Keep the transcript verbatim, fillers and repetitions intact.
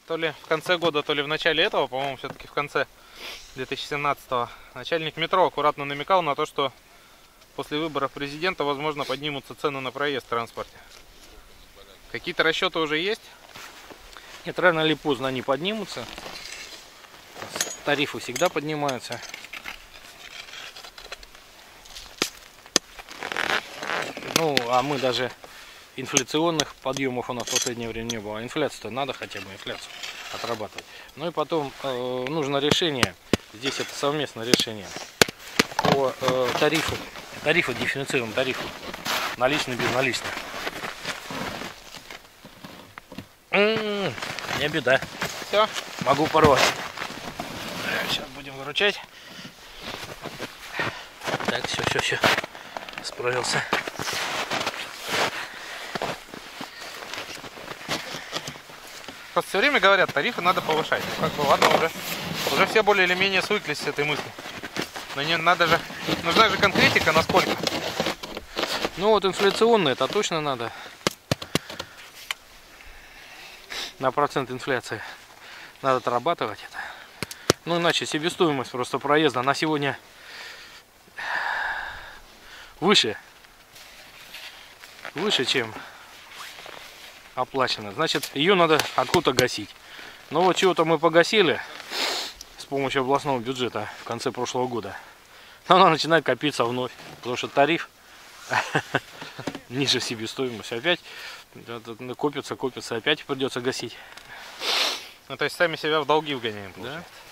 то ли в конце года, то ли в начале этого, по-моему, все-таки в конце две тысячи семнадцатого, начальник метро аккуратно намекал на то, что после выборов президента, возможно, поднимутся цены на проезд в транспорте. Какие-то расчеты уже есть? Нет, рано или поздно они поднимутся. Тарифы всегда поднимаются. Ну, а мы даже инфляционных подъемов у нас в последнее время не было. Инфляцию-то надо хотя бы инфляцию отрабатывать. Ну и потом э, нужно решение. Здесь это совместное решение по э, тарифу. Тарифу, дифференцированному тарифу. Наличный, безналичный. М-м-м, не беда. Все. Могу порвать. Сейчас будем выручать. Так, все, все, все. Справился. Просто все время говорят, тарифы надо повышать. Ну, как бы, ладно, уже, уже все более или менее свыклись с этой мыслью. Но не надо же, нужна же конкретика, насколько. Ну вот инфляционные, это точно надо. На процент инфляции надо отрабатывать это. Ну иначе себестоимость просто проезда на сегодня выше. Выше, чем оплачено. Значит, ее надо откуда-то гасить. Но вот чего-то мы погасили с помощью областного бюджета в конце прошлого года. Она начинает копиться вновь, потому что тариф ниже себестоимости. Опять копится, копится, опять придется гасить. Ну то есть сами себя в долги вгоняем, Да? получается.